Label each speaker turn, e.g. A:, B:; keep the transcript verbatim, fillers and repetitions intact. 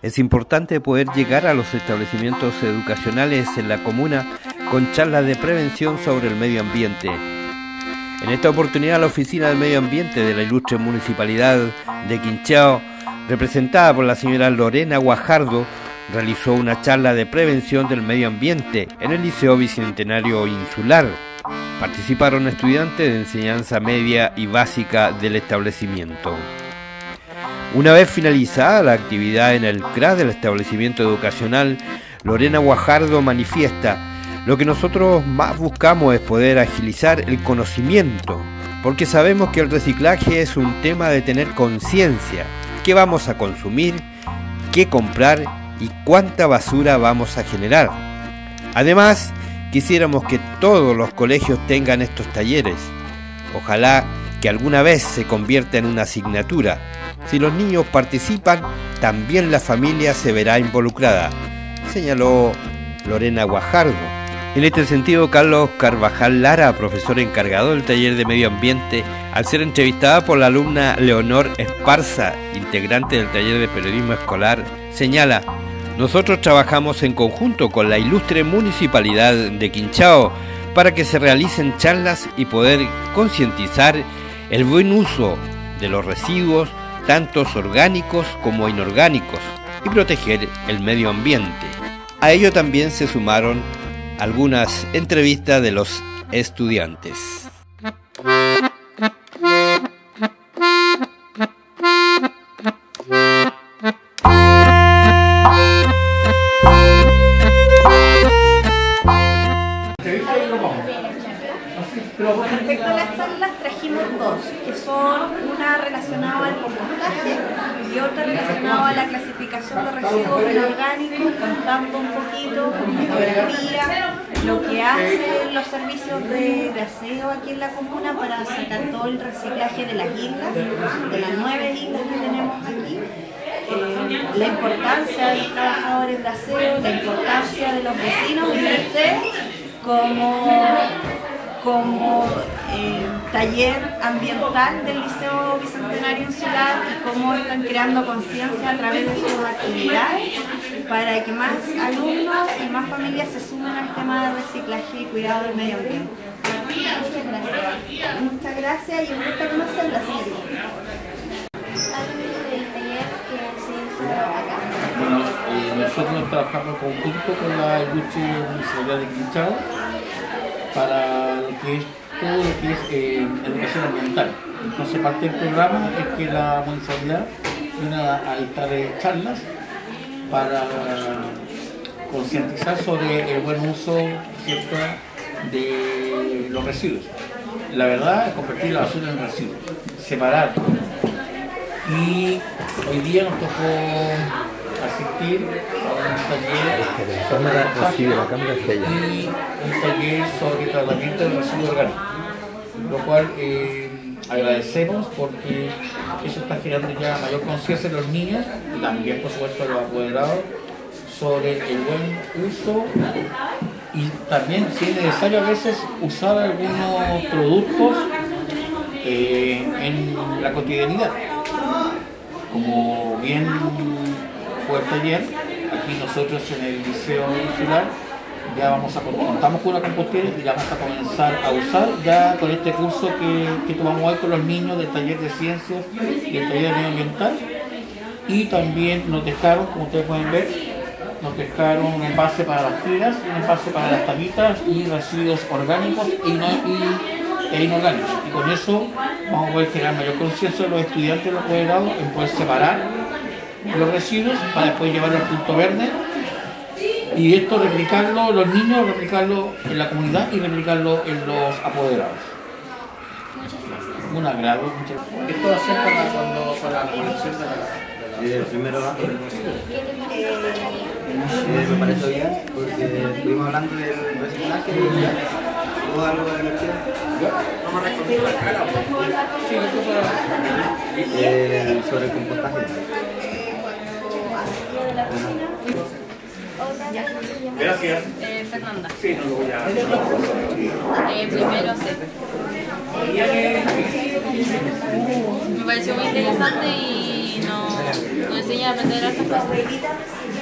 A: Es importante poder llegar a los establecimientos educacionales en la comuna con charlas de prevención sobre el medio ambiente. En esta oportunidad, la Oficina del Medio Ambiente de la ilustre Municipalidad de Quinchao, representada por la señora Lorena Guajardo, realizó una charla de prevención del medio ambiente en el Liceo Bicentenario Insular. Participaron estudiantes de enseñanza media y básica del establecimiento. Una vez finalizada la actividad en el C R A del establecimiento educacional, Lorena Guajardo manifiesta: lo que nosotros más buscamos es poder agilizar el conocimiento, porque sabemos que el reciclaje es un tema de tener conciencia, qué vamos a consumir, qué comprar y cuánta basura vamos a generar. Además, quisiéramos que todos los colegios tengan estos talleres. Ojalá que alguna vez se convierta en una asignatura. Si los niños participan, también la familia se verá involucrada, señaló Lorena Guajardo. En este sentido, Carlos Carvajal Lara, profesor encargado del taller de medio ambiente, al ser entrevistada por la alumna Leonor Esparza, integrante del taller de periodismo escolar, señala: nosotros trabajamos en conjunto con la ilustre Municipalidad de Quinchao para que se realicen charlas y poder concientizar el buen uso de los residuos, tantos orgánicos como inorgánicos, y proteger el medio ambiente. A ello también se sumaron algunas entrevistas de los estudiantes.
B: Respecto a las charlas trajimos dos, que son una relacionada al compostaje y otra relacionada a la clasificación de residuos inorgánicos, contando un poquito con fotografía lo que hacen los servicios de, de aseo aquí en la comuna para sacar todo el reciclaje de las islas, de las nueve islas que tenemos aquí. Eh, la importancia de los trabajadores de aseo, la importancia de los vecinos y de ustedes como como eh, taller ambiental del Liceo Bicentenario Insular, y cómo están creando conciencia a través de sus actividades para que más alumnos y más familias se sumen al tema de reciclaje y cuidado del medio ambiente. Muchas gracias. Muchas gracias y un gusto conocerla, señorita.
C: Bueno, eh, nosotros trabajamos en conjunto con la ilustre Municipalidad de Quinchao para lo que es todo lo que es eh, educación ambiental. Entonces, parte del programa es que la municipalidad viene a, a dictar charlas para concientizar sobre el buen uso, ¿cierto?, de los residuos. La verdad es convertir la basura en residuos, separar. Y hoy día nos tocó asistir a un taller y un taller sobre tratamiento de residuos orgánicos, lo cual eh, agradecemos porque eso está generando ya mayor conciencia en los niños y también, por supuesto, en los apoderados sobre el buen uso, y también, si es necesario, a veces usar algunos productos eh, en la cotidianidad. Como bien fue el taller, aquí nosotros en el Liceo Insular ya vamos a contamos con una compostera y la vamos a comenzar a usar ya con este curso que, que tomamos hoy con los niños del taller de ciencias y el taller de medio ambiental. Y también nos dejaron, como ustedes pueden ver, nos dejaron un envase para las tiras, un envase para las tabitas y residuos orgánicos y, no, y e inorgánicos. Y con eso vamos a poder generar mayor conciencia de los estudiantes de los apoderados en poder separar los residuos para después llevarlo al punto verde, y esto replicarlo, los niños replicarlo en la comunidad y replicarlo en los apoderados. Un agrado. Muchas gracias.
D: Esto va a ser para cuando para la colección de la...
E: El primero bajo el eh, me parece bien, porque estuvimos hablando del reciclaje y ya hubo algo de energía.
D: Vamos a responder la cara. Sí, esto para...
E: Eh, sobre el compostaje.
D: Gracias.
F: Eh, Fernanda.
D: Sí, no lo voy a...
F: Eh, primero C. Me pareció muy interesante y nos, nos enseñan a aprender hartas cosas.